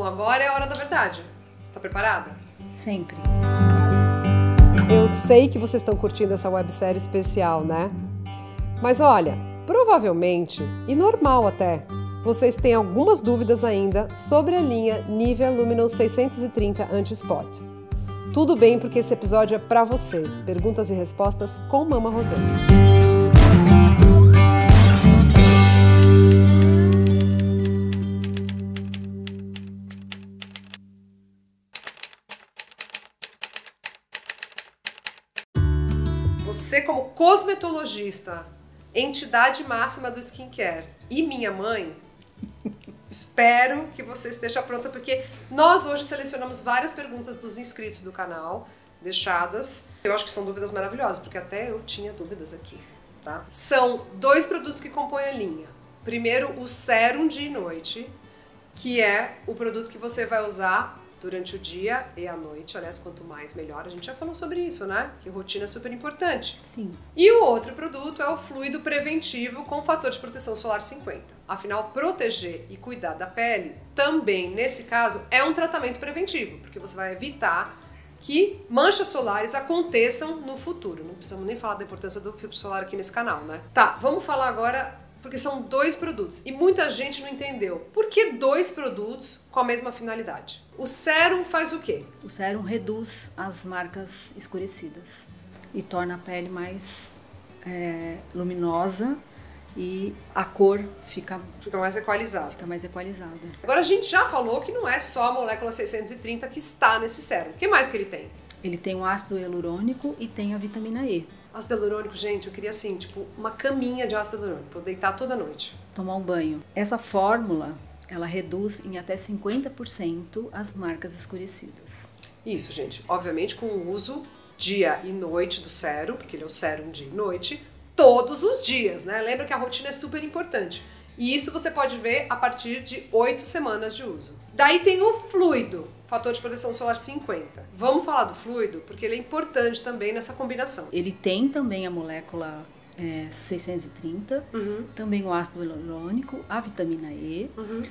Bom, agora é a hora da verdade. Tá preparada? Sempre. Eu sei que vocês estão curtindo essa websérie especial, né? Mas olha, provavelmente, e normal até, vocês têm algumas dúvidas ainda sobre a linha Nivea Luminous 630 Anti-Spot. Tudo bem, porque esse episódio é pra você. Perguntas e respostas com Mama Rosana. Você, como cosmetologista, entidade máxima do skincare e minha mãe, espero que você esteja pronta, porque nós hoje selecionamos várias perguntas dos inscritos do canal, deixadas. Eu acho que são dúvidas maravilhosas, porque até eu tinha dúvidas aqui, tá? São 2 produtos que compõem a linha. Primeiro, o sérum dia e noite, que é o produto que você vai usar durante o dia e a noite. Aliás, quanto mais melhor. A gente já falou sobre isso, né? Que rotina é super importante. Sim. E o outro produto é o fluido preventivo com fator de proteção solar 50. Afinal, proteger e cuidar da pele também, nesse caso, é um tratamento preventivo, porque você vai evitar que manchas solares aconteçam no futuro. Não precisamos nem falar da importância do filtro solar aqui nesse canal, né? Tá, vamos falar agora, porque são 2 produtos. E muita gente não entendeu. Por que 2 produtos com a mesma finalidade? O sérum faz o quê? O sérum reduz as marcas escurecidas e torna a pele mais luminosa e a cor fica mais equalizada. mais equalizada. Agora a gente já falou que não é só a molécula 630 que está nesse sérum. O que mais que ele tem? Ele tem o ácido hialurônico e tem a vitamina E. Ácido hialurônico, gente, eu queria assim, tipo, uma caminha de ácido hialurônico pra eu deitar toda noite. Tomar um banho. Essa fórmula, ela reduz em até 50% as marcas escurecidas. Isso, gente. Obviamente com o uso dia e noite do sérum, porque ele é o sérum dia e noite, todos os dias, né? Lembra que a rotina é super importante. E isso você pode ver a partir de 8 semanas de uso. Daí tem o fluido, fator de proteção solar 50. Vamos falar do fluido, porque ele é importante também nessa combinação. Ele tem também a molécula 630, também o ácido hialurônico, a vitamina E,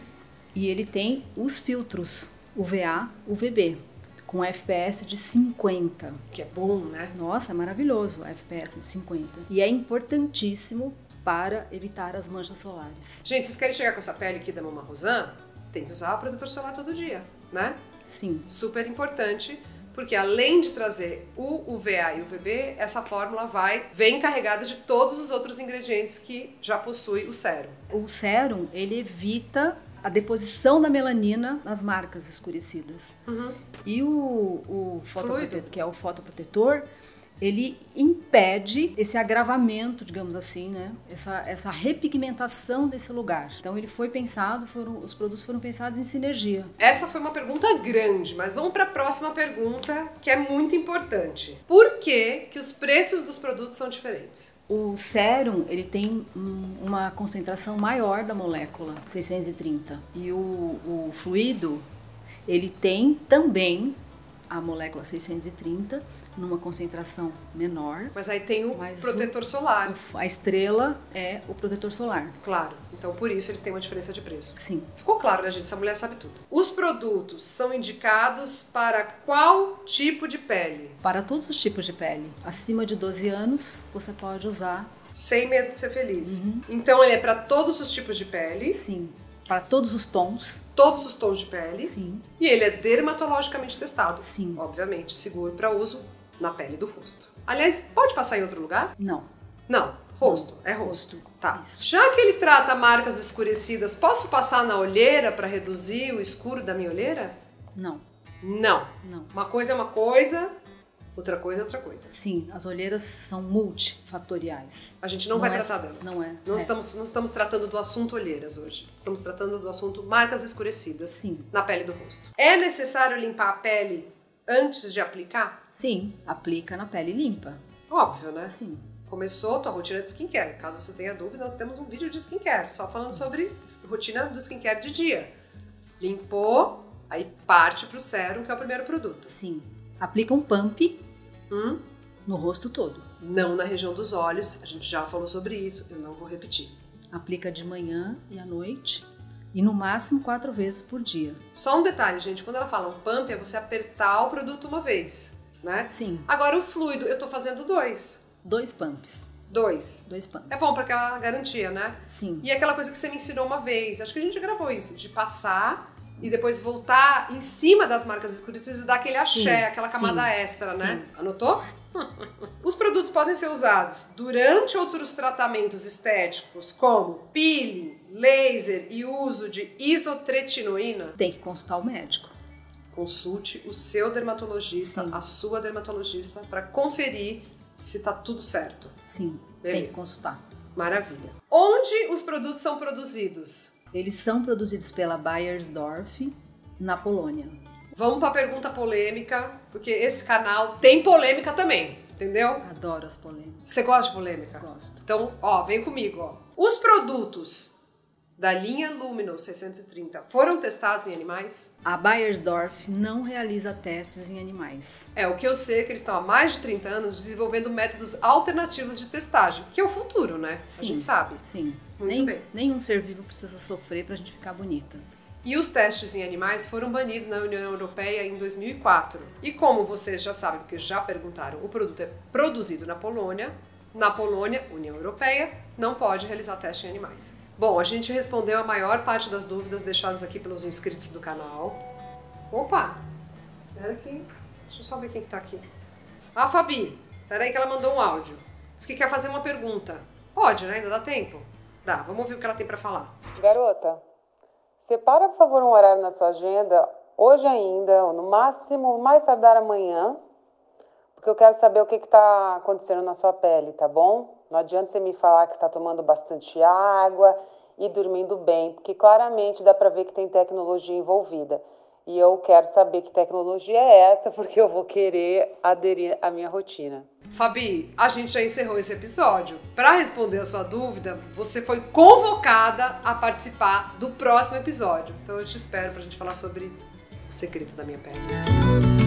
e ele tem os filtros UVA, UVB, com FPS de 50. Que é bom, né? Nossa, é maravilhoso o FPS de 50. E é importantíssimo para evitar as manchas solares. Gente, vocês querem chegar com essa pele aqui da Mama Rosana? Tem que usar o protetor solar todo dia, né? Sim. Super importante, porque além de trazer o UVA e o UVB, essa fórmula vem carregada de todos os outros ingredientes que já possui o sérum. O sérum, ele evita a deposição da melanina nas marcas escurecidas. E o fotoprotetor, que é o fotoprotetor, ele impede esse agravamento, digamos assim, né? Essa repigmentação desse lugar. Então ele foi pensado, os produtos foram pensados em sinergia. Essa foi uma pergunta grande, mas vamos para a próxima pergunta, que é muito importante. Por que os preços dos produtos são diferentes? O sérum, ele tem uma concentração maior da molécula 630. E o fluido, ele tem também a molécula 630, numa concentração menor. Mas aí tem o protetor solar. A estrela é o protetor solar. Claro. Então, por isso, eles têm uma diferença de preço. Sim. Ficou claro, né, gente? Essa mulher sabe tudo. Os produtos são indicados para qual tipo de pele? Para todos os tipos de pele. Acima de 12 anos, você pode usar. Sem medo de ser feliz. Então, ele é para todos os tipos de pele? Sim. Para todos os tons. Todos os tons de pele? Sim. E ele é dermatologicamente testado? Sim. Obviamente, seguro para uso na pele do rosto. Aliás, pode passar em outro lugar? Não. Não, rosto. É rosto. Tá. Isso. Já que ele trata marcas escurecidas, posso passar na olheira para reduzir o escuro da minha olheira? Não. Não. Não. Uma coisa é uma coisa, outra coisa é outra coisa. Sim, as olheiras são multifatoriais. A gente não vai tratar delas. Não é. Não estamos tratando do assunto olheiras hoje. Estamos tratando do assunto marcas escurecidas. Sim. Na pele do rosto. É necessário limpar a pele antes de aplicar? Sim, aplica na pele limpa. Óbvio, né? Sim. Começou a tua rotina de skincare. Caso você tenha dúvida, nós temos um vídeo de skincare, só falando sobre rotina do skincare de dia. Limpou, aí parte pro sérum, que é o primeiro produto. Sim. Aplica um pump no rosto todo. Não na região dos olhos, a gente já falou sobre isso, eu não vou repetir. Aplica de manhã e à noite E no máximo 4 vezes por dia. Só um detalhe, gente, quando ela fala um pump, é você apertar o produto uma vez, né? Sim. Agora o fluido, eu tô fazendo 2. 2 pumps. 2. 2 pumps. É bom para aquela garantia, né? Sim. E aquela coisa que você me ensinou uma vez, acho que a gente gravou isso, de passar e depois voltar em cima das marcas escurecidas e dar aquele axé, aquela camada extra, né? Anotou? Os produtos podem ser usados durante outros tratamentos estéticos, como peeling, laser e uso de isotretinoína. Tem que consultar o médico. Consulte o seu dermatologista, Sim. a sua dermatologista, para conferir se tá tudo certo. Sim, Beleza. tem que consultar. Maravilha. Onde os produtos são produzidos? Eles são produzidos pela Bayersdorf, na Polônia. Vamos para a pergunta polêmica, porque esse canal tem polêmica também, entendeu? Adoro as polêmicas. Você gosta de polêmica? Gosto. Então, ó, vem comigo, ó. Os produtos da linha Luminous 630 foram testados em animais? A Bayersdorf não realiza testes em animais. O que eu sei é que eles estão há mais de 30 anos desenvolvendo métodos alternativos de testagem, que é o futuro, né? Sim, a gente sabe. Sim. Muito bem. Nenhum ser vivo precisa sofrer pra gente ficar bonita. E os testes em animais foram banidos na União Europeia em 2004. E como vocês já sabem, porque já perguntaram, o produto é produzido na Polônia. Na Polônia, União Europeia, não pode realizar teste em animais. Bom, a gente respondeu a maior parte das dúvidas deixadas aqui pelos inscritos do canal. Opa! Pera aqui. Deixa eu só ver quem que tá aqui. Ah, Fabi. Pera aí que ela mandou um áudio. Diz que quer fazer uma pergunta. Pode, né? Ainda dá tempo? Dá. Vamos ouvir o que ela tem pra falar. Garota, separa, por favor, um horário na sua agenda, hoje ainda, ou no máximo, mais tardar amanhã, porque eu quero saber o que está acontecendo na sua pele, tá bom? Não adianta você me falar que está tomando bastante água e dormindo bem, porque claramente dá para ver que tem tecnologia envolvida. E eu quero saber que tecnologia é essa, porque eu vou querer aderir à minha rotina. Fabi, a gente já encerrou esse episódio. Para responder a sua dúvida, você foi convocada a participar do próximo episódio. Então eu te espero pra gente falar sobre o segredo da minha pele.